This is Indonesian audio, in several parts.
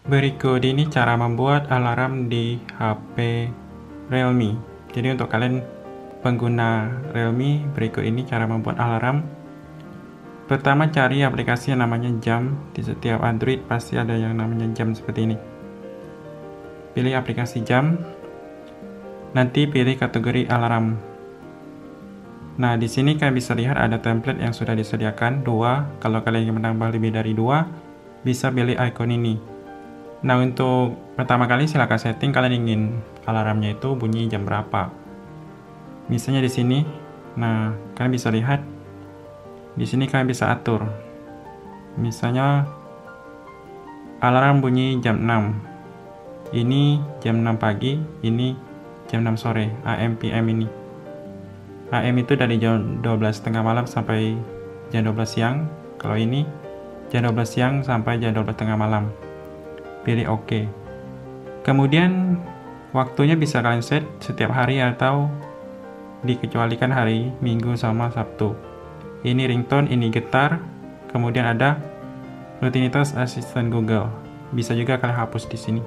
Berikut ini cara membuat alarm di HP Realme. Jadi untuk kalian pengguna Realme, berikut ini cara membuat alarm. Pertama, cari aplikasi yang namanya Jam. Di setiap Android pasti ada yang namanya Jam seperti ini. Pilih aplikasi Jam. Nanti pilih kategori alarm. Nah, di sini kalian bisa lihat ada template yang sudah disediakan 2. Kalau kalian ingin menambah lebih dari 2, bisa pilih icon ini. Nah, untuk pertama kali silakan setting kalian ingin alarmnya itu bunyi jam berapa. Misalnya di sini. Nah, kalian bisa lihat di sini kalian bisa atur. Misalnya alarm bunyi jam 6. Ini jam 6 pagi, ini jam 6 sore, AM PM ini. AM itu dari jam 12 tengah malam sampai jam 12 siang. Kalau ini jam 12 siang sampai jam 12 tengah malam. Pilih OK. Kemudian waktunya bisa kalian set setiap hari atau dikecualikan hari Minggu sama Sabtu. Ini ringtone, ini getar. Kemudian ada rutinitas asisten Google. Bisa juga kalian hapus di sini.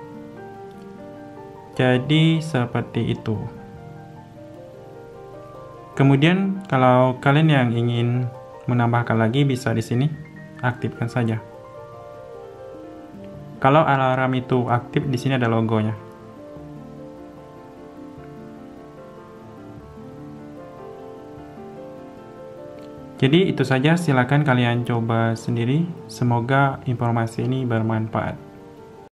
Jadi seperti itu. Kemudian kalau kalian yang ingin menambahkan lagi bisa di sini aktifkan saja. Kalau alarm itu aktif, di sini ada logonya. Jadi itu saja, silakan kalian coba sendiri. Semoga informasi ini bermanfaat.